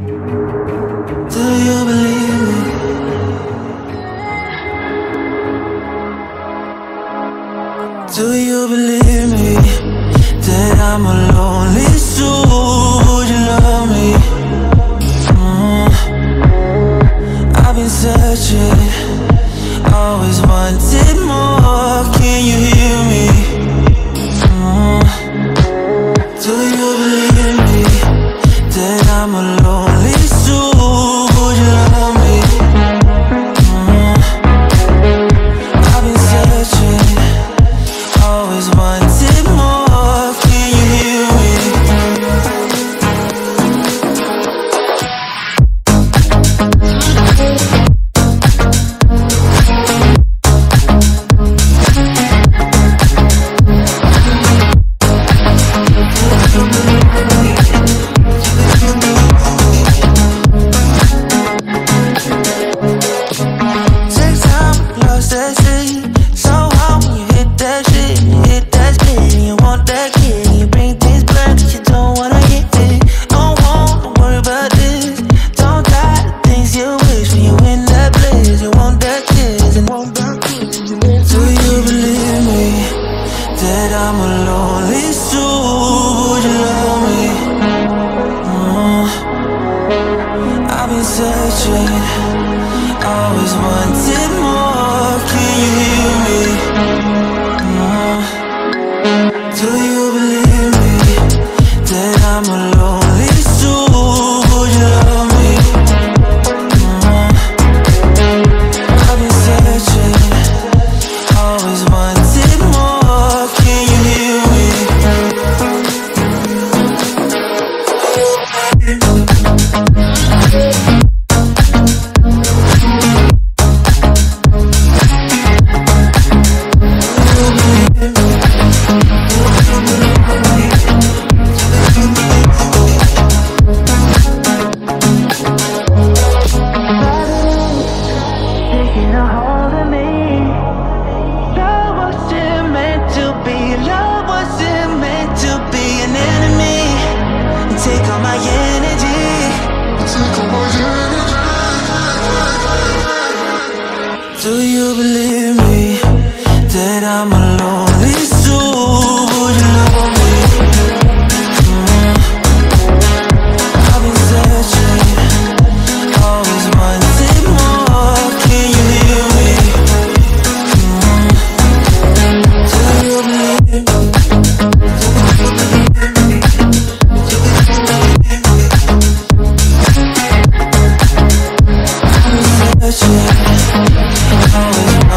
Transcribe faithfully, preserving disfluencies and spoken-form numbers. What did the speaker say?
Do you believe me? Do you believe me that I'm a lonely soul? Would you love me? Mm. I've been searching, always wanted more. Can you hear me? Mm. Do you believe me that I'm a lonely soul? Would you love me? Mm. I've been searching, always wanted more. Can you hear me? Take time, lost that shit. So hard when you hit that shit. You hit that spin, you want that kid. You bring things back, but you don't wanna hit it. Don't want, don't worry about this. Don't die the things you wish when you in that place. You want that kiss and want that kiss. Do you believe me that I'm a lonely soul? Would you love me? Mm. I've been searching, always wanted more. Can you hear me? Mm. Do you believe me that I'm a lonely soul? Would you love me? Mm. I've been searching, always wanted more. Can you hear me? Taking a hold of me. Love wasn't meant to be. Love wasn't meant to be an enemy. You take all my energy. Take all my energy. Do you believe me that I'm a lonely soul? Would you love me? Mm. I've been searching, always wanted more. Can you hear me? Mm. Do you believe me? I've been searching, always